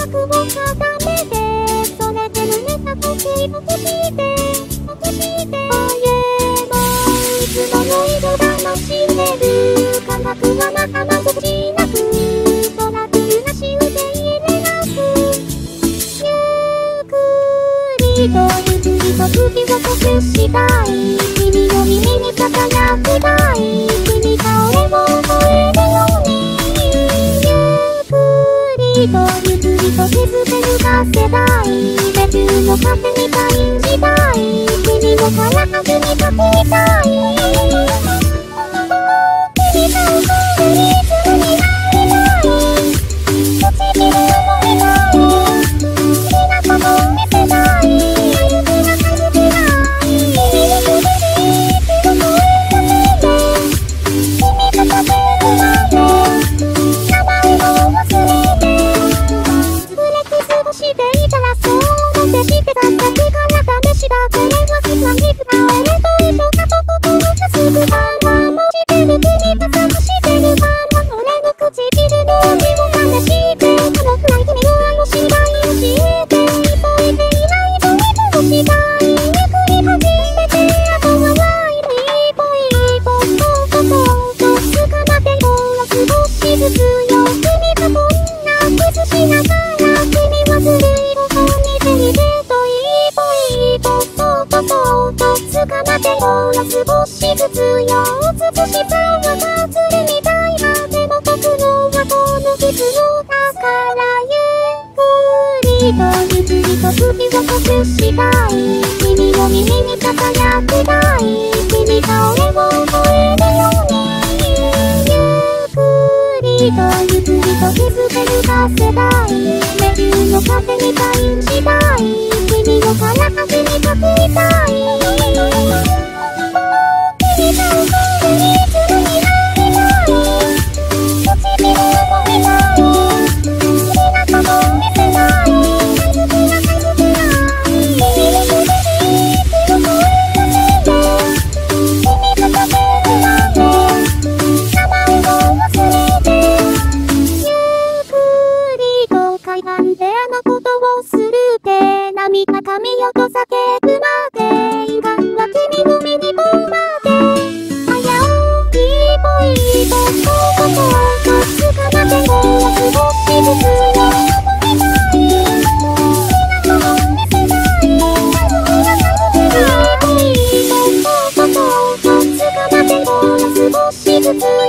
を固めて、それで胸たときを欲してあえもいつもの色がしめる科学はまた満足しなくトラブルなし受け入れなくゆっくりと首を隠したい君の耳に囁きたい君が俺を覚えるようにゆっくりと気づけ抜かせたいレビューのカフェみたいにしたい君のからかずに書きたい君が怒るリズムになりたい唇を覚えたい好きなことを見せたい歩きな感じない君の首にいつも声かけて君と叫ぶまで名前を忘れてしていたらそう思ってしてただけから試しだこれは普段に使えると一緒かと心がすぐパンはもしてる君が探してるパンは俺の唇の味を試してこのくらい君の愛を知りたい教えて急いでいないと一歩したいゆっくり始めてあとはワイル一歩一歩と捕まってよ少しずつよ君がこんなキスしながらずるいことに手に出と一歩一歩そっと捕まってほら少しずつよ美しさが祭りみたいなでも僕のはこの傷のだからゆっくりと首を隠したい君の耳に囁きたい君が俺を覚えるようにゆっくりと気づけ抜かせたいレビューのカフェにサインしたい君のからかずに書きたい君が怒るリズムになりたい唇を覚えたい好きなことを見せたい大好きな君の首にいつも声かけて君と叫ぶまで名前を忘れて海岸であのことをするって涙髪よと叫ぶまで悲願は君の目にボンまであやお一歩一歩と捕まっても少しずつよ覚えたい好きなことを見せたい君が感じる一歩一歩と捕まっても少しずつよ